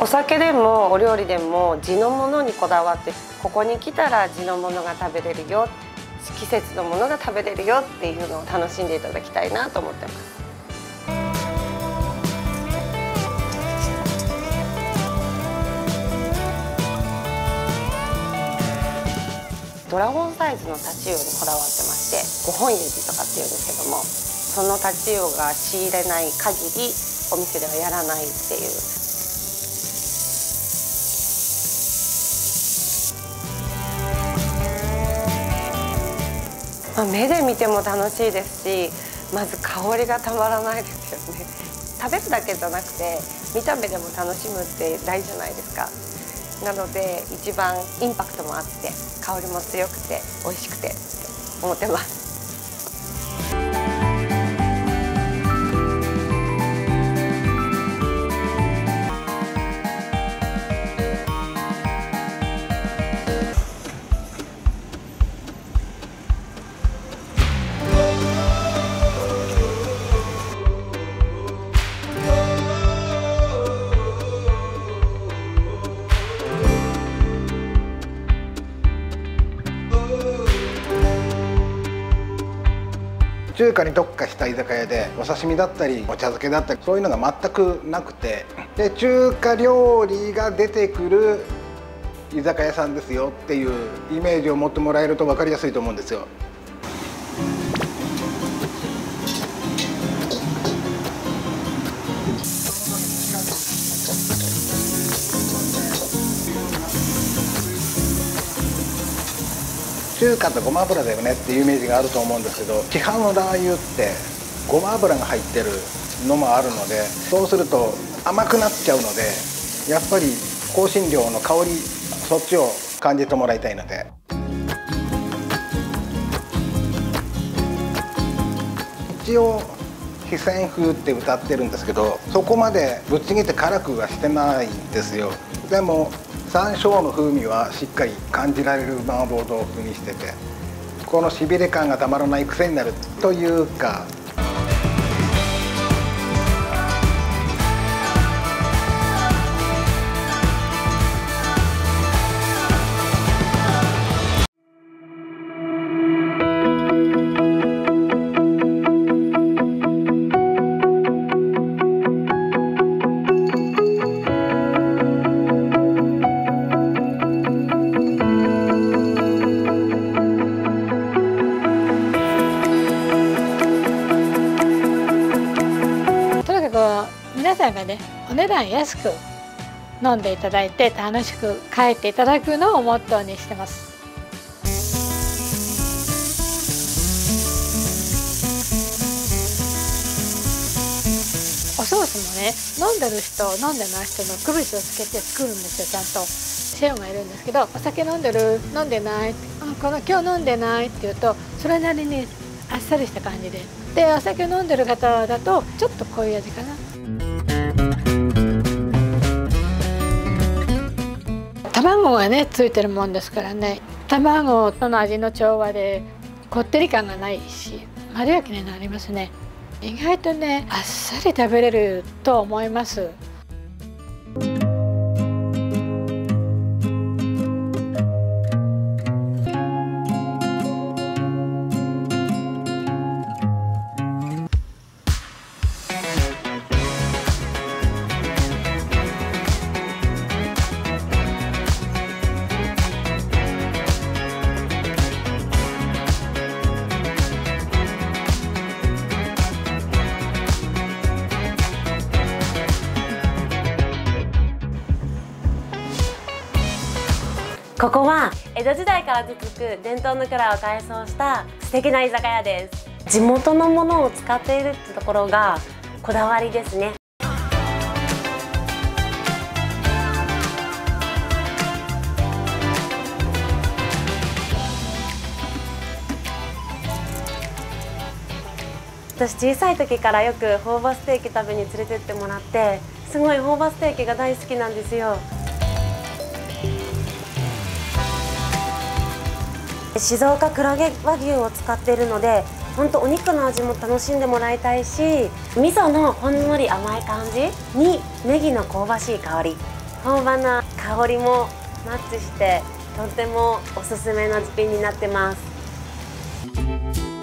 お酒でもお料理でも地のものにこだわって、ここに来たら地のものが食べれるよ、季節のものが食べれるよっていうのを楽しんでいただきたいなと思ってます。ドラゴンサイズのタチウオにこだわってまして、5本指とかっていうんですけども、そのタチウオが仕入れない限りお店ではやらないっていう。目で見ても楽しいですし、まず香りがたまらないですよね。食べるだけじゃなくて見た目でも楽しむって大事じゃないですか。なので一番インパクトもあって香りも強くて美味しくてって思ってます。 中華に特化した居酒屋でお刺身だったりお茶漬けだったりそういうのが全くなくて、で中華料理が出てくる居酒屋さんですよっていうイメージを持ってもらえると分かりやすいと思うんですよ。中華とごま油だよねっていうイメージがあると思うんですけど、市販のラー油ってごま油が入ってるのもあるので、そうすると甘くなっちゃうので、やっぱり香辛料の香りそっちを感じてもらいたいので。一応四川風って歌ってるんですけど、そこまでぶっちぎって辛くはしてないんですよ。でも山椒の風味はしっかり感じられる麻婆豆腐にしてて、このしびれ感がたまらない癖になるというか。 皆さんがね、お値段安く飲んでいただいて楽しく帰っていただくのをモットーにしてます。おソースもね、飲んでる人飲んでない人の区別をつけて作るんですよ。ちゃんとシェフがいるんですけど、お酒飲んでる飲んでない、今日飲んでないって言うとそれなりにあっさりした感じで、お酒飲んでる方だとちょっと濃い味かな。卵がねついてるもんですからね、卵との味の調和でこってり感がないし丸焼きになりますね。意外とねあっさり食べれると思います。 ここは江戸時代から続く伝統の蔵を改装した素敵な居酒屋です。地元のものを使っているってところがこだわりですね。私小さい時からよく朴葉ステーキ食べに連れてってもらって、すごい朴葉ステーキが大好きなんですよ。静岡黒毛和牛を使っているので、本当お肉の味も楽しんでもらいたいし、味噌のほんのり甘い感じにネギの香ばしい香り、 本場の香りもマッチしてとってもおすすめの一品になってます。